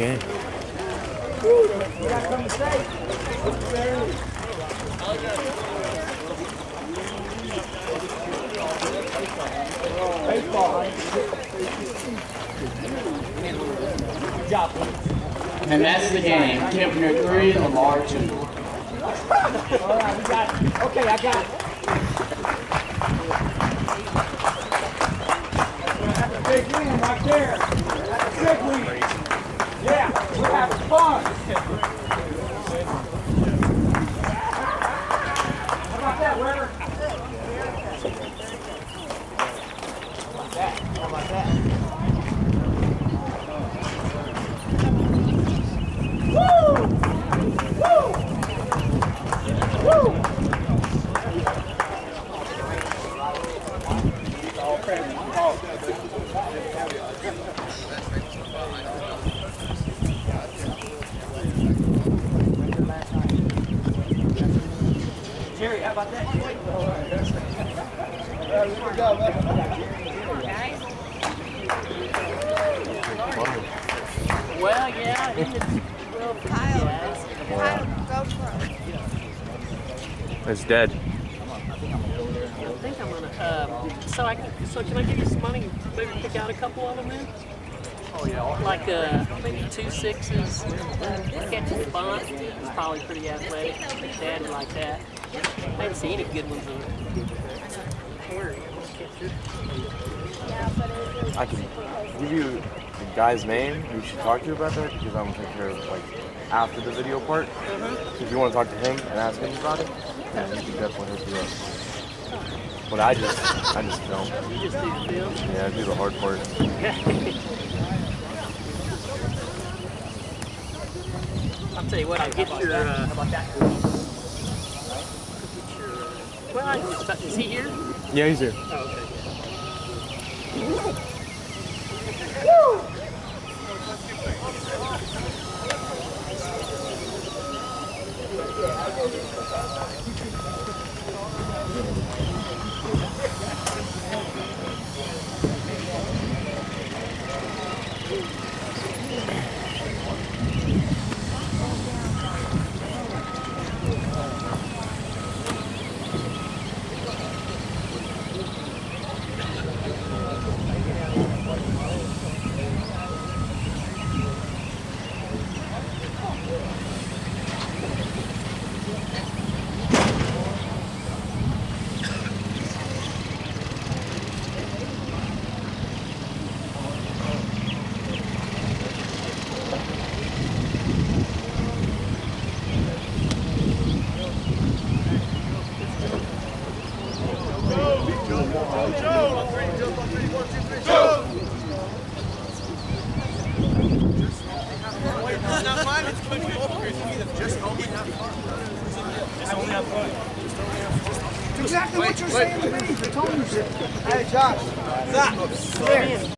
game. You got something to say? Baseball. Good job. And that's the game. Kempner 3, Lamar 2. All right, we got it. Okay, I got it. That's a big win right there. That's a big win. Yeah, we're having fun. How about that, Weber? How about that? Woo! Woo! Woo! Jerry, how about that? Well, yeah, well, Kyle, go for it. It's dead. I think I'm gonna. So can I give you some money? Maybe pick out a couple of them then. Oh yeah. Like maybe 2 6s. Catches the bunt. He's probably pretty athletic. Daddy like that. I haven't seen any good ones of Harry. I can give you the guy's name you should talk to about that because I'm gonna take care of like after the video part. So if you want to talk to him and ask him about it, yeah, you can definitely hook you up. But I just film. You just do the film? Yeah, I do the hard part. I'll tell you what, I'll get your, how about that? Well, I can just, is he here? Yeah, he's here. Oh, okay. Exactly what you're saying to me. I told you. Hey, Josh. Stop.